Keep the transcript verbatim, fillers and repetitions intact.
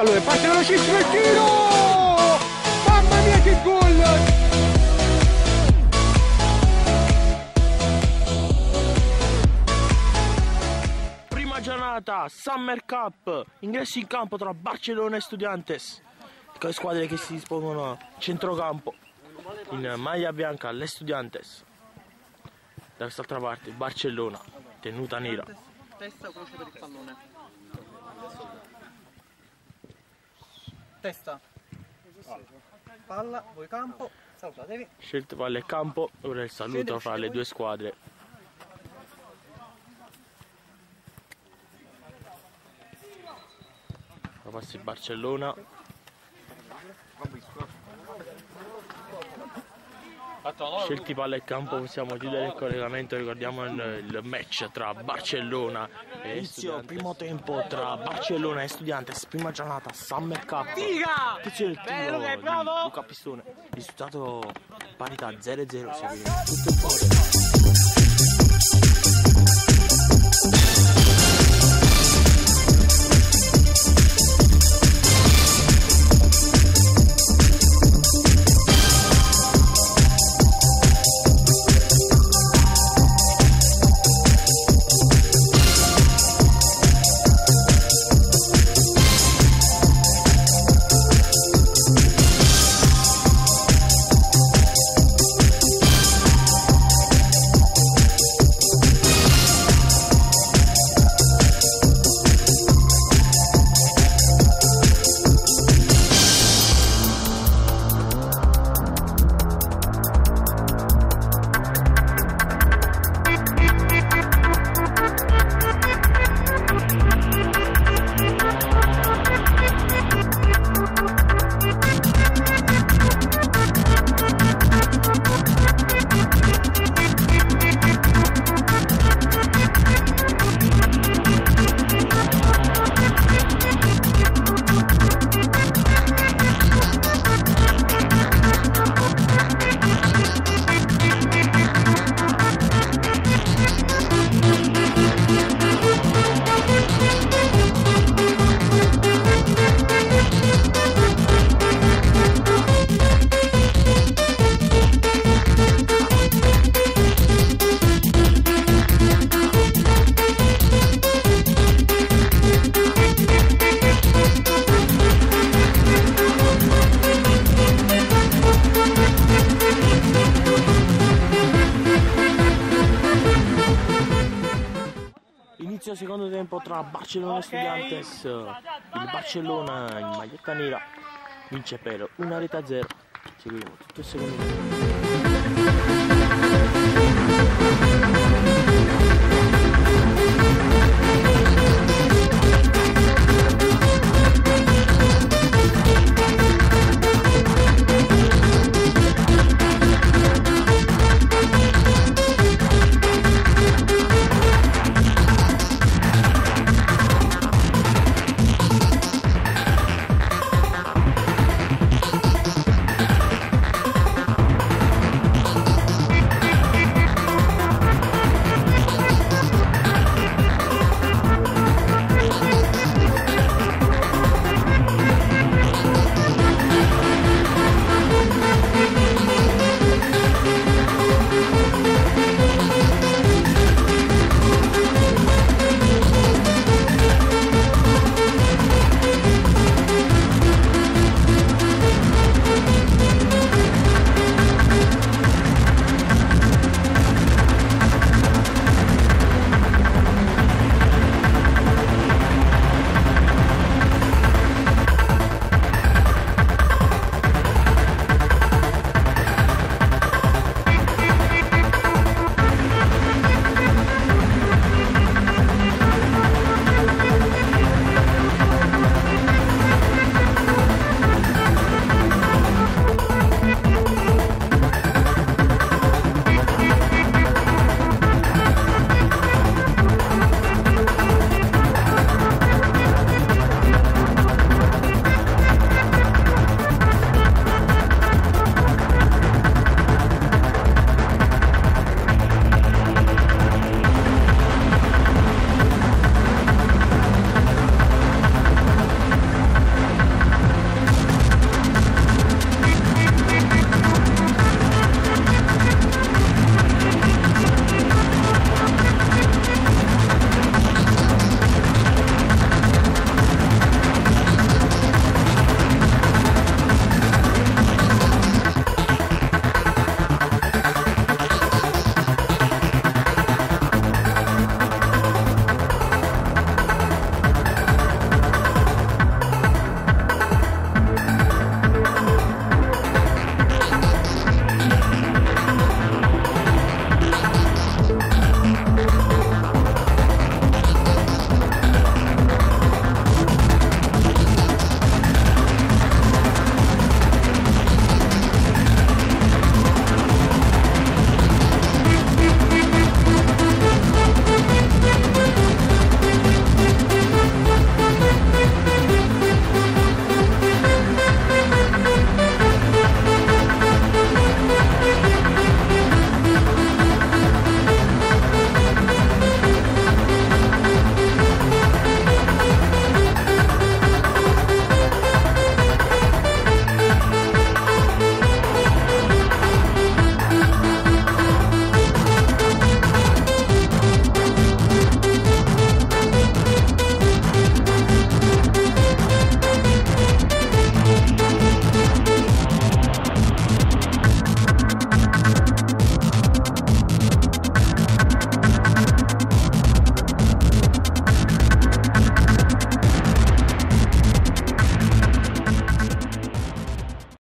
Allora, parte velocissimo il tiro! Mamma mia che gol! Prima giornata, Summer Cup, ingressi in campo tra Barcellona e Estudiantes. Le squadre che si dispongono a centrocampo. In maglia bianca l'Estudiantes. Da quest'altra parte Barcellona, tenuta nera. Testa o croce per il pallone? Testa. Palla, voi campo, salutatevi. Scelte palle e campo, ora il saluto fra le due squadre. Ora passa il Barcellona. Scelti palle e campo, possiamo chiudere il collegamento. Ricordiamo il, il match tra Barcellona e Inizio primo tempo tra Barcellona e Estudiantes, prima giornata Summer Cup. Attenzione il tiro di Luca Pistone, risultato parità zero a zero, seguire tutto il potere. Inizio secondo tempo tra Barcellona e Estudiantes. Il Barcellona in maglietta nera vince per una rete a zero. Seguiamo tutto il secondo tempo.